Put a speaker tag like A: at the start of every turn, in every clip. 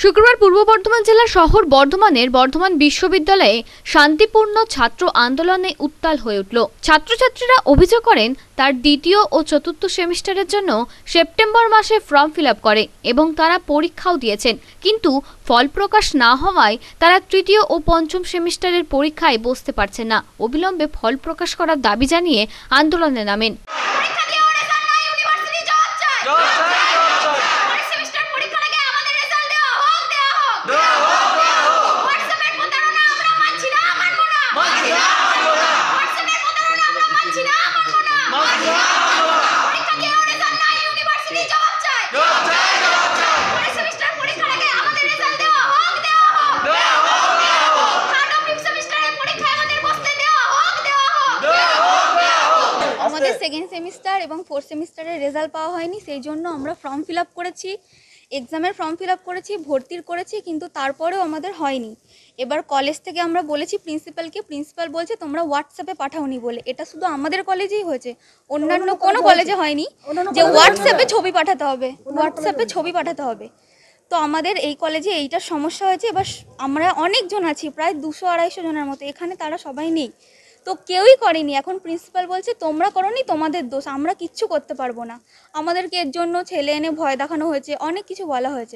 A: শুক্রবার পূর্ব বর্ধমান জেলার শহর বর্ধমানের বর্ধমান বিশ্ববিদ্যালয়ে শান্তিপূর্ণ ছাত্র আন্দোলনে উত্তাল হয়ে উঠল। ছাত্রছাত্রীরা অভিযোগ করেন তার দ্বিতীয় ও চতুর্থ সেমিস্টারের জন্য সেপ্টেম্বর মাসে ফর্ম ফিল আপ করে এবং তারা পরীক্ষাও দিয়েছেন, কিন্তু ফল প্রকাশ না হওয়ায় তারা তৃতীয় ও পঞ্চম সেমিস্টারের পরীক্ষায় বসতে পারছেন না। অবিলম্বে ফল প্রকাশ করার দাবি জানিয়ে আন্দোলনে নামেন।
B: আমাদের সেকেন্ড সেমিস্টার এবং ফোর্থ সেমিস্টারের রেজাল্ট পাওয়া হয়নি, সেই জন্য আমরা ফর্ম ফিল আপ করেছি, এক্সামের ফর্ম ফিল আপ করেছি, ভর্তির করেছি, কিন্তু তারপরেও আমাদের হয়নি। এবার কলেজ থেকে আমরা বলেছি প্রিন্সিপালকে, প্রিন্সিপাল বলছে তোমরা হোয়াটসঅ্যাপে পাঠাওনি বলে। এটা শুধু আমাদের কলেজেই হয়েছে, অন্যান্য কোনো কলেজে হয়নি যে হোয়াটসঅ্যাপে ছবি পাঠাতে হবে, হোয়াটসঅ্যাপে ছবি পাঠাতে হবে। তো আমাদের এই কলেজে এইটার সমস্যা হয়েছে। এবার আমরা অনেকজন আছি, প্রায় 200-250 জনের মতো, এখানে তারা সবাই নেই, তো কেউই করেনি। এখন প্রিন্সিপাল বলছে তোমরা করোনি, তোমাদের দোষ, আমরা কিচ্ছু করতে পারবো না। আমাদেরকে এর জন্য ছেলে এনে ভয় দেখানো হয়েছে, অনেক কিছু বলা হয়েছে।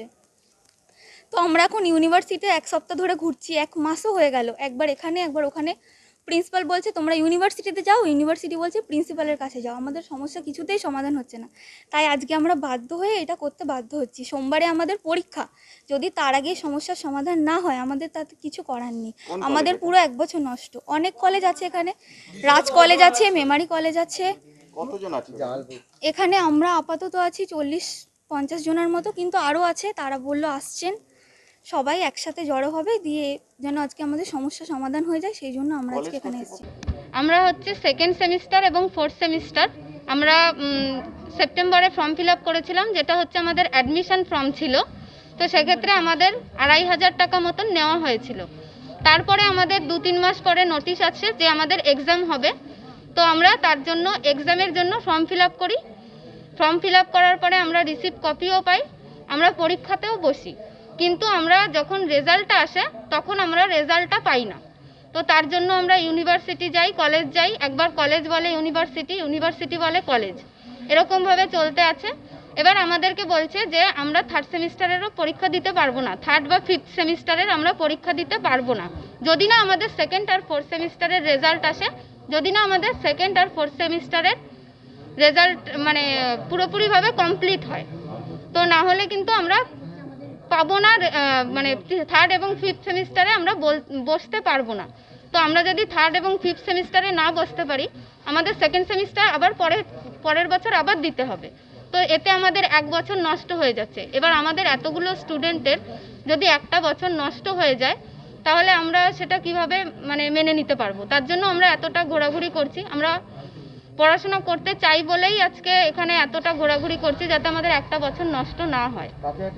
B: তো আমরা এখন ইউনিভার্সিটিতে 1 সপ্তাহ ধরে ঘুরছি, 1 মাসও হয়ে গেল, একবার এখানে একবার ওখানে। প্রিন্সিপাল বলছে তোমরা ইউনিভার্সিটিতে যাও, ইউনিভার্সিটি বলছে প্রিন্সিপালের কাছে যাও। আমাদের সমস্যা কিছুতেই সমাধান হচ্ছে না, তাই আজকে আমরা বাধ্য হয়ে এটা করতে বাধ্য হচ্ছি। সোমবারে আমাদের পরীক্ষা, যদি তার আগে সমস্যার সমাধান না হয় আমাদের তাতে কিছু করার নেই। আমাদের পুরো 1 বছর নষ্ট। অনেক কলেজ আছে, এখানে রাজ কলেজ আছে, মেমারি কলেজ আছে।
C: কতজন আছে
B: এখানে আমরা আপাতত আছি 40-50 জনের মতো, কিন্তু আরও আছে, তারা বললো আসছেন, সবাই একসাথে জড়ো হবে, দিয়ে যেন আজকে আমাদের সমস্যা সমাধান হয়ে যায়, সেই জন্য আমরা আজকে এখানে এসেছি।
D: আমরা হচ্ছে সেকেন্ড সেমিস্টার এবং ফোর্থ সেমিস্টার। আমরা সেপ্টেম্বরে ফর্ম ফিল আপ করেছিলাম, যেটা হচ্ছে আমাদের অ্যাডমিশন ফর্ম ছিল। তো সেক্ষেত্রে আমাদের 2500 টাকা মতন নেওয়া হয়েছিল। তারপরে আমাদের 2-3 মাস পরে নোটিশ আছে যে আমাদের এক্সাম হবে। তো আমরা তার জন্য এক্সামের জন্য ফর্ম ফিল আপ করি। ফর্ম ফিল আপ করার পরে আমরা রিসিপ্ট কপিও পাই, আমরা পরীক্ষাতেও বসি, কিন্তু আমরা যখন রেজাল্টটা আসে তখন আমরা রেজাল্টটা পাই না। তো তার জন্য আমরা ইউনিভার্সিটি যাই, কলেজ যাই, একবার কলেজ বলে ইউনিভার্সিটি, ইউনিভার্সিটি বলে কলেজ, এরকমভাবে চলতে আছে। এবার আমাদেরকে বলছে যে আমরা থার্ড সেমিস্টারেরও পরীক্ষা দিতে পারবো না, থার্ড বা ফিফথ সেমিস্টারের আমরা পরীক্ষা দিতে পারবো না যদি না আমাদের সেকেন্ড আর ফোর্থ সেমিস্টারের রেজাল্ট আসে, যদি না আমাদের সেকেন্ড আর ফোর্থ সেমিস্টারের রেজাল্ট মানে পুরোপুরিভাবে কমপ্লিট হয়। তো না হলে কিন্তু আমরা পাবো না, মানে থার্ড এবং ফিফথ সেমিস্টারে আমরা বসতে পারবো না। তো আমরা যদি থার্ড এবং ফিফথ সেমিস্টারে না বসতে পারি, আমাদের সেকেন্ড সেমিস্টার আবার পরের বছর আবার দিতে হবে। তো এতে আমাদের 1 বছর নষ্ট হয়ে যাচ্ছে। এবার আমাদের এতগুলো স্টুডেন্টের যদি একটা বছর নষ্ট হয়ে যায়, তাহলে আমরা সেটা কিভাবে মানে মেনে নিতে পারবো? তার জন্য আমরা এতটা ঘোরাঘুরি করছি। আমরা পড়াশোনা করতে চাই বলেই আজকে এখানে এতটা ঘোরাঘুরি করছি, যাতে আমাদের একটা বছর নষ্ট না হয়।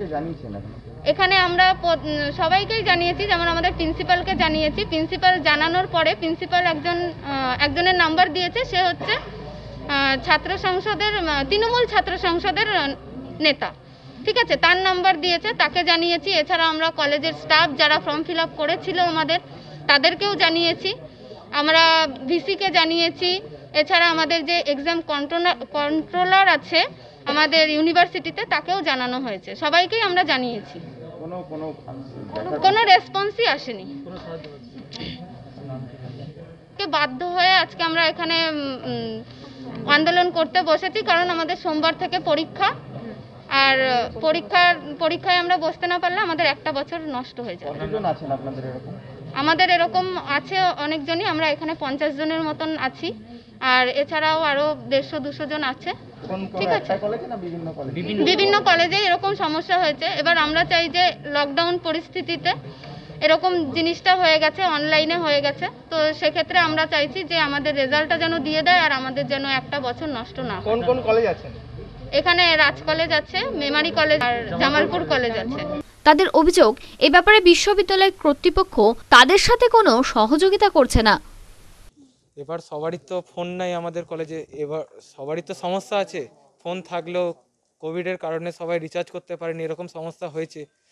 D: এখানে আমরা সবাইকেই জানিয়েছি, যেমন আমাদের প্রিন্সিপালকে জানিয়েছি। প্রিন্সিপাল জানানোর পরে প্রিন্সিপাল একজনের নাম্বার দিয়েছে, সে হচ্ছে ছাত্র সংসদের, তৃণমূল ছাত্র সংসদের নেতা, ঠিক আছে, তার নাম্বার দিয়েছে, তাকে জানিয়েছি। এছাড়া আমরা কলেজের স্টাফ যারা ফর্ম ফিল আপ করেছিল আমাদের, তাদেরকেও জানিয়েছি, আমরা ভিসিকে জানিয়েছি। এছাড়া আমাদের যে এক্সাম কন্ট্রোলার আছে আমাদের ইউনিভার্সিটিতে, তাকেও জানানো হয়েছে, সবাইকেই আমরা জানিয়েছি। কোনো রেসপন্সই আসেনি। বাধ্য হয়ে আজকে আমরা এখানে আন্দোলন করতে বসেছি, কারণ আমাদের সোমবার থেকে পরীক্ষা, আর পরীক্ষায় আমরা বসতে না পারলে আমাদের একটা বছর নষ্ট হয়ে যাবে। আমাদের এরকম আছে অনেকজনই, আমরা এখানে 50 জনের মতন আছি, আর এছাড়াও আরো 150-200 জন আছে, ঠিক আছে। বিভিন্ন কলেজে এরকম সমস্যা হয়েছে। এবার আমরা চাই যে লকডাউন পরিস্থিতিতে এরকম জিনিসটা হয়ে গেছে, অনলাইনে হয়ে গেছে, তো সেক্ষেত্রে আমরা চাইছি যে আমাদের রেজাল্টটা যেন দিয়ে দেয়, আর আমাদের যেন একটা বছর নষ্ট না হয়।
C: কোন কলেজ আছে?
D: এখানে রাজ কলেজ আছে, মেমারি কলেজ আর জামালপুর কলেজ আছে।
A: তাদের অভিযোগ, এ ব্যাপারে বিশ্ববিদ্যালয় কর্তৃপক্ষ তাদের সাথে কোনো সহযোগিতা করছে না।
E: এবার সবারই তো ফোন নাই আমাদের কলেজে, এবার সবারই তো সমস্যা আছে। ফোন থাকলেও কোভিডের কারণে সবাই রিচার্জ করতে পারেনি, এরকম সমস্যা হয়েছে।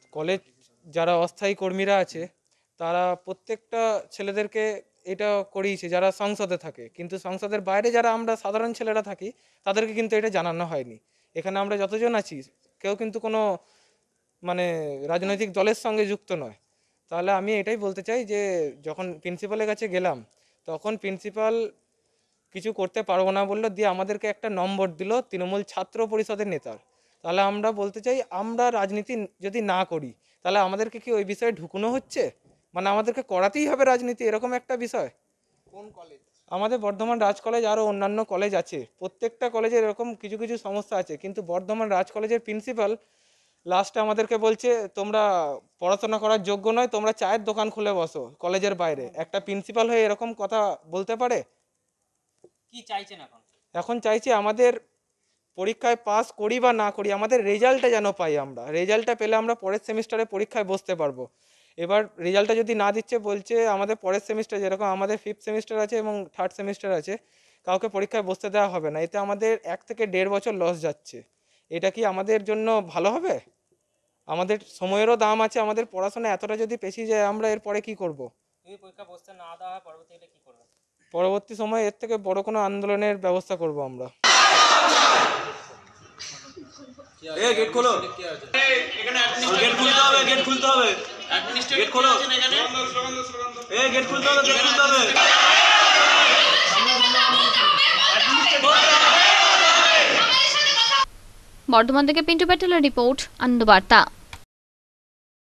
E: কলেজ যারা অস্থায়ী কর্মীরা আছে তারা প্রত্যেকটা ছেলেদেরকে এটা করিয়েছে যারা সংসদে থাকে, কিন্তু সংসদের বাইরে যারা আমরা সাধারণ ছেলেরা থাকি তাদেরকে কিন্তু এটা জানানো হয়নি। এখানে আমরা যতজন আছি কেউ কিন্তু কোনো মানে রাজনৈতিক দলের সঙ্গে যুক্ত নয়। তাহলে আমি এটাই বলতে চাই যে যখন প্রিন্সিপালের কাছে গেলাম তখন প্রিন্সিপাল কিছু করতে পারবো না বললো, দিয়ে আমাদেরকে একটা নম্বর দিল তৃণমূল ছাত্র পরিষদের নেতার। তাহলে আমরা বলতে চাই আমরা রাজনীতি যদি না করি তাহলে আমাদেরকে কি ওই বিষয়ে ঢুকানো হচ্ছে, মানে আমাদেরকে করাতেই হবে রাজনীতি, এরকম একটা বিষয়।
C: কোন কলেজ?
E: আমাদের বর্ধমান রাজ কলেজ আরও অন্যান্য কলেজ আছে, প্রত্যেকটা কলেজের এরকম কিছু কিছু সমস্যা আছে, কিন্তু বর্ধমান রাজ কলেজের প্রিন্সিপাল লাস্টে আমাদেরকে বলছে তোমরা পড়াশোনা করার যোগ্য নয়, তোমরা চায়ের দোকান খুলে বসো কলেজের বাইরে। একটা প্রিন্সিপাল হয়ে এরকম কথা বলতে পারে?
C: কি চাইছেন এখন?
E: এখন চাইছি আমাদের পরীক্ষায় পাস করি বা না করি আমাদের রেজাল্টটা যেন পাই, আমরা রেজাল্টটা পেলে আমরা পরের সেমিস্টারে পরীক্ষায় বসতে পারবো। এবার রেজাল্টটা যদি না দিচ্ছে বলছে আমাদের পরের সেমিস্টার, যেরকম আমাদের 5th সেমিস্টার আছে এবং 3rd সেমিস্টার আছে, কাউকে পরীক্ষায় বসতে দেওয়া হবে না। এতে আমাদের 1 থেকে 1.5 বছর লস যাচ্ছে। এটা কি আমাদের জন্য ভালো হবে? আমাদের সময়েরও দাম আছে, আমাদের পড়াশোনা এতটা যদি পেছিয়ে যায় আমরা এরপরে কি করব?
C: যদি পরীক্ষা বসতে না দেওয়া হয় পরবর্তীতে কি করবেন?
E: পরবর্তী সময়ে এর থেকে বড় কোনো আন্দোলনের ব্যবস্থা করব আমরা।
F: গেট খোলো, গেট খুলতে হবে, গেট খুলতে হবে, গেট খোলো, গেট খুলতে হবে, গেট খুলতে হবে।
A: বর্ধমান থেকে পিন্টু প্যাটেলের রিপোর্ট, আনন্দবার্তা।